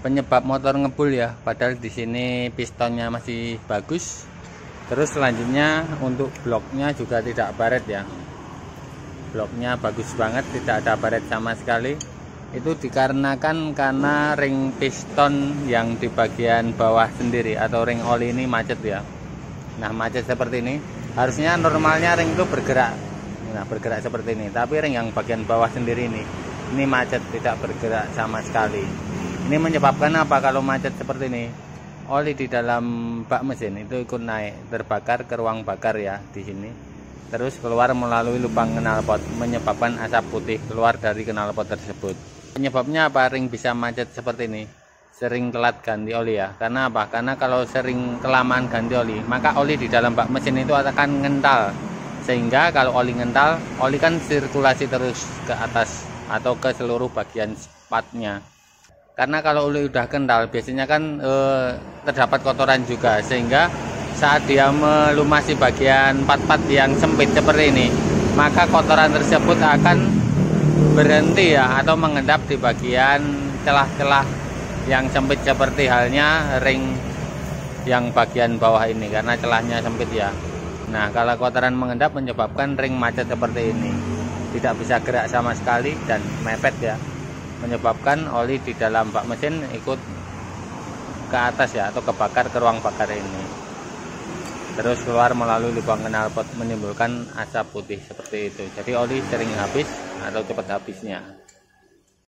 penyebab motor ngebul ya, padahal di sini pistonnya masih bagus. Terus selanjutnya untuk bloknya juga tidak baret ya, bloknya bagus banget, tidak ada baret sama sekali. Itu dikarenakan karena ring piston yang di bagian bawah sendiri atau ring oli ini macet ya. Nah, macet seperti ini, harusnya normalnya ring itu bergerak, nah bergerak seperti ini, tapi ring yang bagian bawah sendiri ini macet, tidak bergerak sama sekali. Ini menyebabkan apa? Kalau macet seperti ini, oli di dalam bak mesin itu ikut naik, terbakar ke ruang bakar ya di sini. Terus keluar melalui lubang knalpot, menyebabkan asap putih keluar dari knalpot tersebut. Penyebabnya apa ring bisa macet seperti ini? Sering telat ganti oli ya. Karena apa? Karena kalau sering kelamaan ganti oli, maka oli di dalam bak mesin itu akan ngental. Sehingga kalau oli ngental, oli kan sirkulasi terus ke atas atau ke seluruh bagian spatnya. Karena kalau oli udah kental, biasanya kan terdapat kotoran juga, sehingga saat dia melumasi bagian part-part yang sempit seperti ini, maka kotoran tersebut akan berhenti ya, atau mengendap di bagian celah-celah yang sempit seperti halnya ring yang bagian bawah ini, karena celahnya sempit ya. Nah, kalau kotoran mengendap menyebabkan ring macet seperti ini, tidak bisa gerak sama sekali dan mepet ya, menyebabkan oli di dalam bak mesin ikut ke atas ya, atau kebakar ke ruang bakar ini, terus keluar melalui lubang knalpot, menimbulkan asap putih seperti itu. Jadi oli sering habis atau cepat habisnya.